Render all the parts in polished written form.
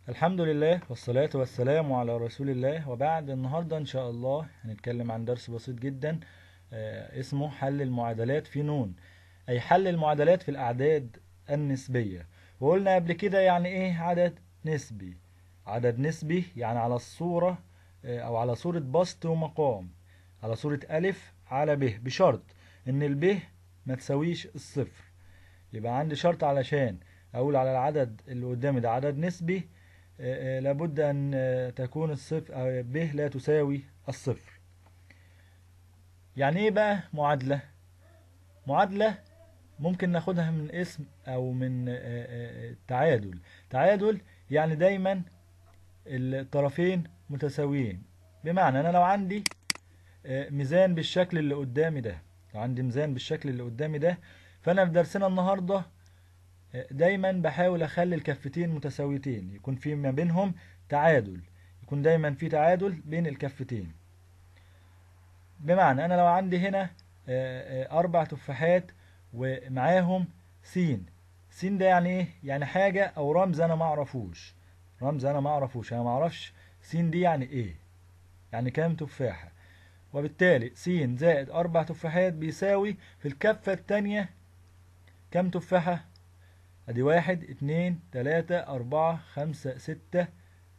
الحمد لله والصلاة والسلام على رسول الله وبعد. النهاردة إن شاء الله هنتكلم عن درس بسيط جدا اسمه حل المعادلات في نون، أي حل المعادلات في الأعداد النسبية. وقلنا قبل كده يعني إيه عدد نسبي. عدد نسبي يعني على الصورة أو على صورة بسط ومقام، على صورة ألف على ب، بشرط إن الب ما تساويش الصفر. يبقى عندي شرط علشان أقول على العدد اللي قدامي ده عدد نسبي، لابد أن تكون الصفر ب لا تساوي الصفر. يعني إيه بقى معادلة؟ معادلة ممكن ناخدها من اسم أو من تعادل. تعادل يعني دايما الطرفين متساويين. بمعنى أنا لو عندي ميزان بالشكل اللي قدامي ده، لو عندي ميزان بالشكل اللي قدامي ده، فأنا في درسنا النهاردة دايما بحاول اخلي الكفتين متساويتين، يكون في ما بينهم تعادل، يكون دايما في تعادل بين الكفتين. بمعنى انا لو عندي هنا 4 تفاحات ومعاهم س. س ده يعني ايه؟ يعني حاجة او رمز انا ما اعرفوش. رمز انا ما اعرفوش، انا ما اعرفش س دي يعني ايه، يعني كام تفاحة. وبالتالي س زائد 4 تفاحات بيساوي في الكفة التانية كام تفاحة؟ ادي 1 2 3 4 5 6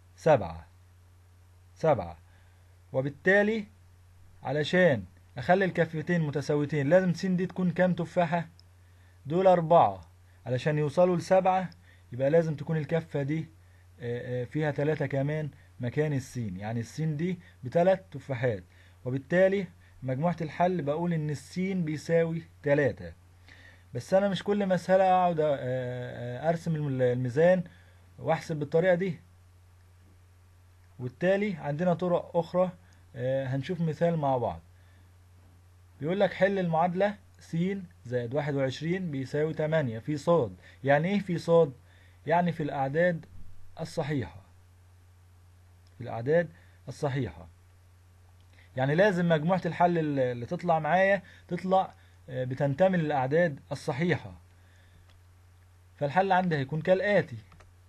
7. وبالتالي علشان اخلي الكفتين متساويتين لازم س دي تكون كام تفاحة؟ دول 4. علشان يوصلوا ل7 يبقى لازم تكون الكفة دي فيها 3 كمان مكان السين، يعني السين دي ب3 تفاحات. وبالتالي مجموعة الحل بقول ان السين بيساوي 3. بس انا مش كل مسألة اقعد ارسم الميزان واحسب بالطريقة دي. وبالتالي عندنا طرق اخرى، هنشوف مثال مع بعض. بيقول لك حل المعادلة س زائد 21 بيساوي 8 في صاد. يعني ايه في صاد؟ يعني في الاعداد الصحيحة. في الاعداد الصحيحة يعني لازم مجموعة الحل اللي تطلع معايا تطلع بتنتمي للاعداد الصحيحة. فالحل عندي هيكون كالآتي.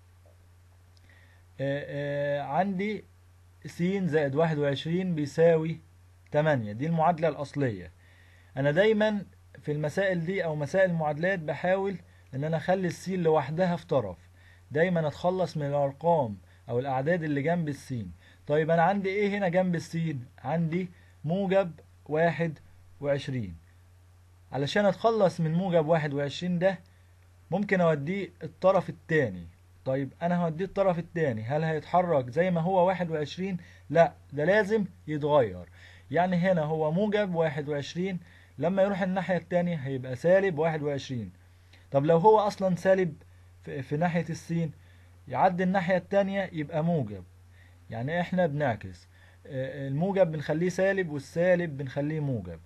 عندي س زائد 21 بيساوي 8، دي المعادلة الأصلية. أنا دايما في المسائل دي أو مسائل المعادلات بحاول إن أنا أخلي السين لوحدها في طرف، دايما أتخلص من الأرقام أو الأعداد اللي جنب السين. طيب أنا عندي إيه هنا جنب السين؟ عندي موجب 21. علشان أتخلص من موجب 21 ده ممكن أوديه الطرف التاني. طيب انا هوديه الطرف التاني، هل هيتحرك زي ما هو 21؟ لا، ده لازم يتغير. يعني هنا هو موجب 21، لما يروح الناحية التانية هيبقى سالب 21. طب لو هو اصلا سالب في ناحية السين، يعدي الناحية التانية يبقى موجب. يعني احنا بنعكس، الموجب بنخليه سالب والسالب بنخليه موجب.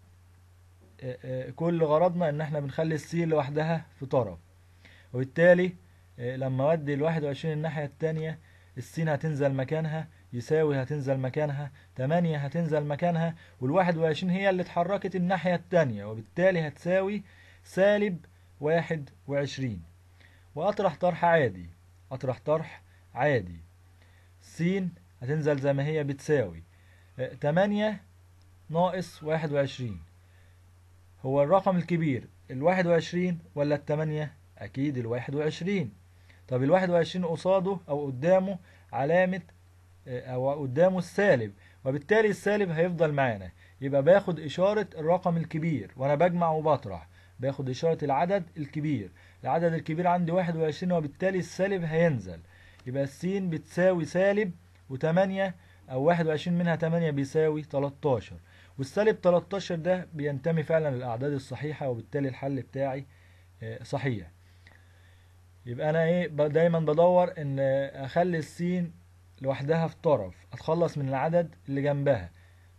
كل غرضنا ان احنا بنخلي السين لوحدها في طرف. وبالتالي لما اودي ال21 الناحية التانية، السين هتنزل مكانها، يساوي هتنزل مكانها، 8 هتنزل مكانها، وال21 هي اللي اتحركت الناحية التانية، وبالتالي هتساوي سالب 21. وأطرح طرح عادي، أطرح طرح عادي. السين هتنزل زي ما هي بتساوي 8 ناقص 21. هو الرقم الكبير ال21 ولا التمانية؟ أكيد ال21. طب ال21 قصاده أو قدامه علامة أو قدامه السالب، وبالتالي السالب هيفضل معانا. يبقى باخد إشارة الرقم الكبير وأنا بجمع وبطرح، باخد إشارة العدد الكبير. العدد الكبير عندي 21، وبالتالي السالب هينزل. يبقى السين بتساوي سالب و8، أو 21 منها 8 بيساوي 13. والسالب 13 ده بينتمي فعلا للأعداد الصحيحة، وبالتالي الحل بتاعي صحيح. يبقى انا ايه دايما بدور ان اخلي السين لوحدها في طرف، اتخلص من العدد اللي جنبها.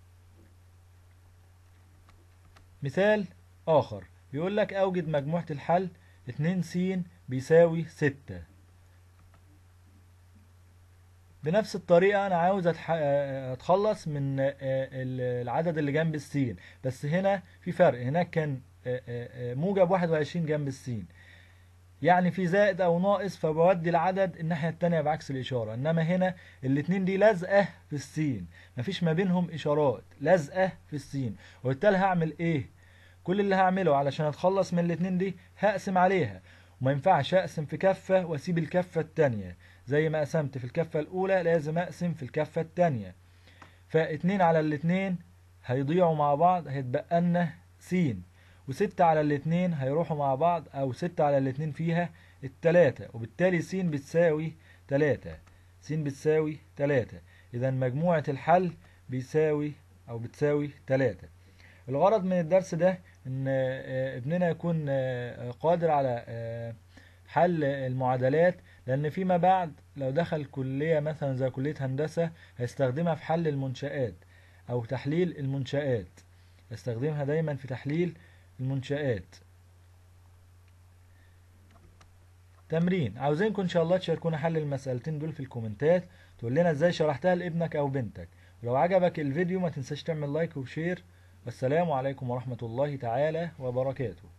مثال اخر بيقول لك اوجد مجموعة الحل 2 س بيساوي 6. بنفس الطريقة انا عاوز اتخلص من العدد اللي جنب السين، بس هنا في فرق. هناك كان موجب 21 جنب السين، يعني في زائد او ناقص، فبودي العدد الناحية التانية بعكس الاشارة. انما هنا الاتنين دي لازقة في السين، مفيش ما بينهم اشارات، لازقة في السين. وبالتالي هعمل ايه؟ كل اللي هعمله علشان اتخلص من الاتنين دي هقسم عليها. وما ينفعش اقسم في كفة واسيب الكفة التانية، زي ما قسمت في الكفة الاولى لازم اقسم في الكفة التانية. فاتنين على الاتنين هيضيعوا مع بعض، هيتبقى لنا س. وستة على الاتنين هيروحوا مع بعض، او ستة على الاتنين فيها التلاتة، وبالتالي س بتساوي تلاتة. س بتساوي تلاتة. اذا مجموعة الحل بيساوي او بتساوي تلاتة. الغرض من الدرس ده ان ابننا يكون قادر على حل المعادلات، لان فيما بعد لو دخل كلية مثلا زي كلية هندسة هيستخدمها في حل المنشآت او تحليل المنشآت، يستخدمها دايما في تحليل المنشآت. تمرين، عاوزينكم ان شاء الله تشاركونا حل المسألتين دول في الكومنتات، تقول لنا ازاي شرحتها لابنك او بنتك. ولو عجبك الفيديو ما تنساش تعمل لايك وشير. والسلام عليكم ورحمة الله تعالى وبركاته.